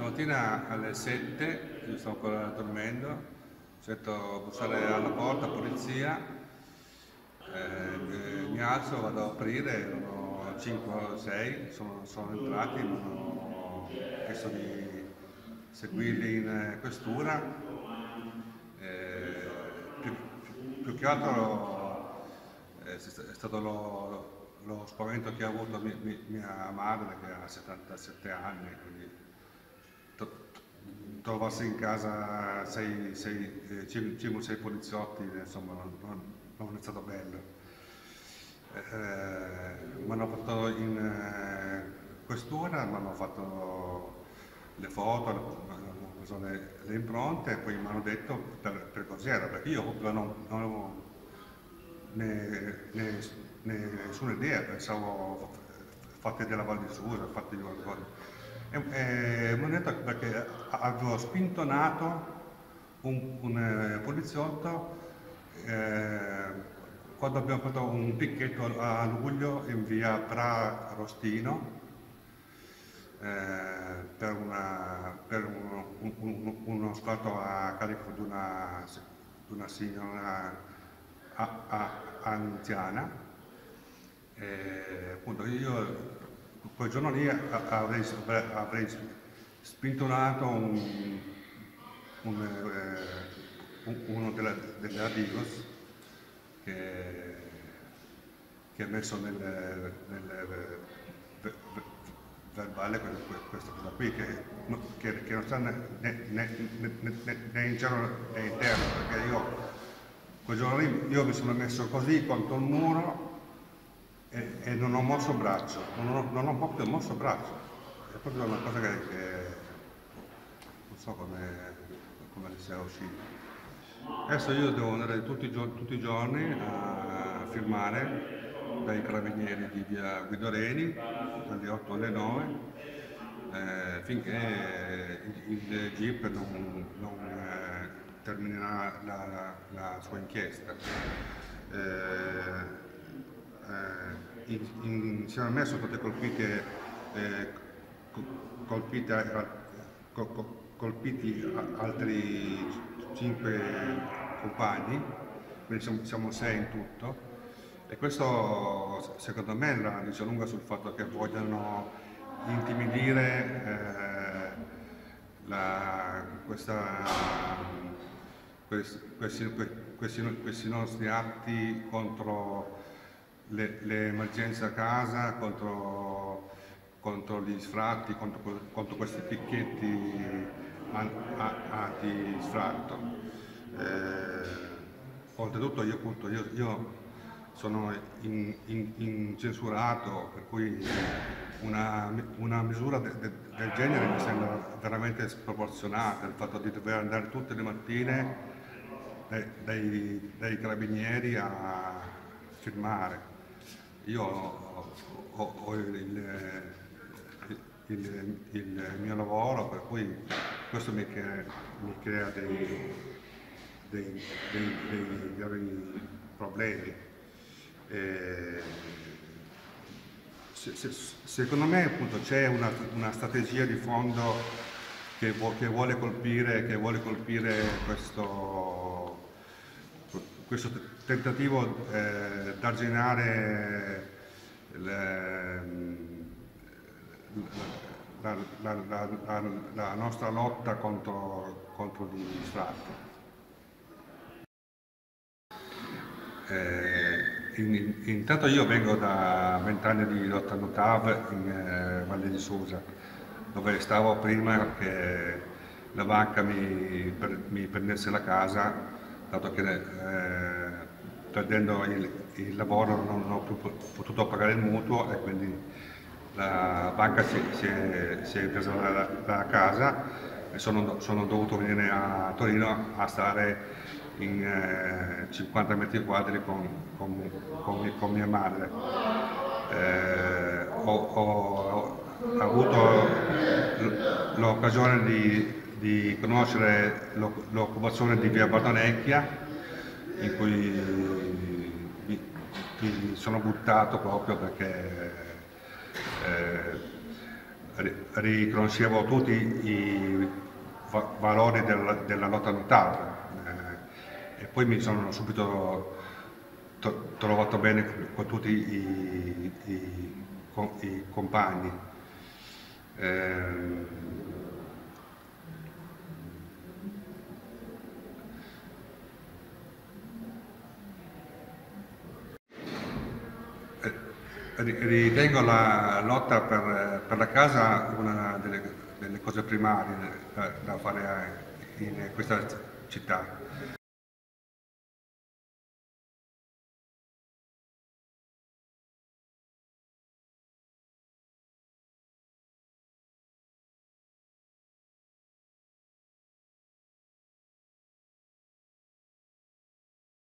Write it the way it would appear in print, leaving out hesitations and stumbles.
Stamattina alle 7, io stavo ancora dormendo, sento bussare alla porta, polizia, mi alzo, vado ad aprire, erano 5 o 6, sono entrati, mi hanno chiesto di seguirli in questura. Più che altro è stato lo spavento che ha avuto mia madre, che ha 77 anni, quindi trovarsi in casa 5 o 6 poliziotti, insomma, non è stato bello. Mi hanno portato in questura, mi hanno fatto le foto, hanno preso le impronte e poi mi hanno detto per cos'era, perché io non avevo nessuna idea, pensavo fatti della Val di Susa, fatti di qualcosa. Mi hanno detto perché avevo spintonato un poliziotto quando abbiamo fatto un picchetto a luglio in via Pra Rostino per uno sfratto a carico di una signora anziana. Appunto io quel giorno lì avrei spintonato uno delle Adigos che ha messo nel verbale questa cosa qui, che non sta né in cielo né in terra, perché io quel giorno lì mi sono messo così contro il muro e non ho mosso braccio, non ho proprio mosso braccio, è proprio una cosa che non so come sia uscita. Adesso io devo andare tutti i giorni a firmare dai carabinieri di via Guidoreni dalle 8 alle 9 finché il GIP non terminerà la sua inchiesta. Insieme a me sono state colpiti altri 5 compagni, quindi siamo 6 in tutto, e questo secondo me la dice lunga sul fatto che vogliono intimidire questi nostri atti contro le emergenze a casa, contro gli sfratti, contro questi picchetti anti-sfratto. Oltretutto io sono incensurato, per cui una misura del genere mi sembra veramente sproporzionata, il fatto di dover andare tutte le mattine dai carabinieri a firmare. Io ho il mio lavoro, per cui questo mi crea dei gravi problemi. Secondo me appunto c'è una strategia di fondo che vuole colpire questo tentativo d'arginare la nostra lotta contro gli sfratti. Intanto io vengo da 20 anni di lotta NUTAV in Valle di Susa, dove stavo prima che la banca mi prendesse la casa, dato che perdendo il lavoro non ho più potuto pagare il mutuo e quindi la banca si è presa la casa e sono dovuto venire a Torino a stare in 50 metri quadri con mia madre. Ho avuto l'occasione di conoscere l'occupazione di via Bardonecchia, in cui mi sono buttato proprio perché riconoscevo tutti i valori della lotta militare, e poi mi sono subito trovato bene con tutti i compagni. Ritengo la lotta per la casa una delle cose primarie da fare in questa città.